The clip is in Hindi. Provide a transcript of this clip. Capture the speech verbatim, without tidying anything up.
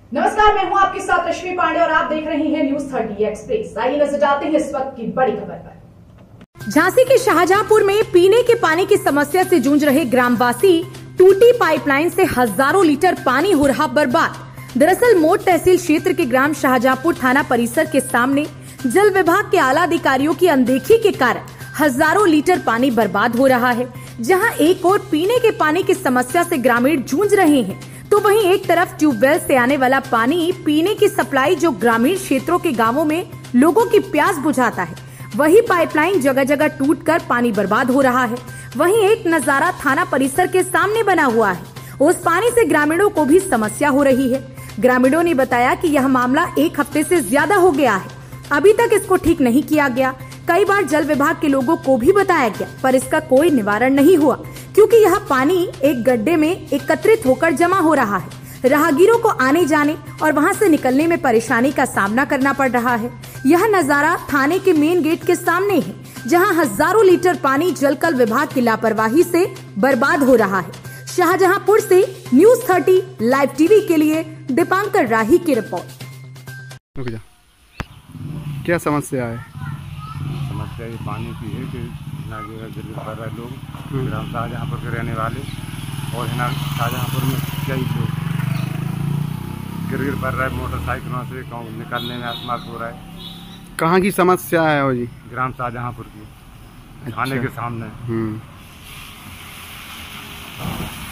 नमस्कार, मैं हूं आपके साथ रश्मि पांडे और आप देख रहे हैं न्यूज थर्टी एक्सप्रेस। आइए नजर डालते हैं इस वक्त की बड़ी खबर पर। झांसी के शाहजहांपुर में पीने के पानी की समस्या से जूझ रहे ग्रामवासी, टूटी पाइपलाइन से हजारों लीटर पानी हो रहा बर्बाद। दरअसल मोट तहसील क्षेत्र के ग्राम शाहजहांपुर थाना परिसर के सामने जल विभाग के आला अधिकारियों की अनदेखी के कारण हजारों लीटर पानी बर्बाद हो रहा है। जहां एक ओर पीने के पानी की समस्या से ग्रामीण जूझ रहे हैं, तो वहीं एक तरफ ट्यूबवेल से आने वाला पानी पीने की सप्लाई जो ग्रामीण क्षेत्रों के गांवों में लोगों की प्यास बुझाता है, वही पाइपलाइन जगह जगह टूटकर पानी बर्बाद हो रहा है। वहीं एक नजारा थाना परिसर के सामने बना हुआ है। उस पानी से ग्रामीणों को भी समस्या हो रही है। ग्रामीणों ने बताया कि यह मामला एक हफ्ते से ज्यादा हो गया है, अभी तक इसको ठीक नहीं किया गया। कई बार जल विभाग के लोगों को भी बताया गया, पर इसका कोई निवारण नहीं हुआ, क्योंकि यह पानी एक गड्ढे में एकत्रित होकर जमा हो रहा है। राहगीरों को आने जाने और वहां से निकलने में परेशानी का सामना करना पड़ रहा है। यह नजारा थाने के मेन गेट के सामने है, जहां हजारों लीटर पानी जलकल विभाग की लापरवाही से बर्बाद हो रहा है। शाहजहांपुर से न्यूज थर्टी लाइव टीवी के लिए दीपांकर राही की रिपोर्ट। क्या समस्या है? समस्या ये पानी की है कि ना गिर कर रहे लोग, ग्राम शाहजहांपुर के रहने वाले और है ना शाहजहांपुर में कई लोग गिर गिर पड़ रहा है मोटरसाइकिलों से, गाँव निकलने में असमर्थ हो रहा है। कहाँ की समस्या है वो जी? ग्राम शाहजहांपुर की, अच्छा। थाने के सामने। हम्म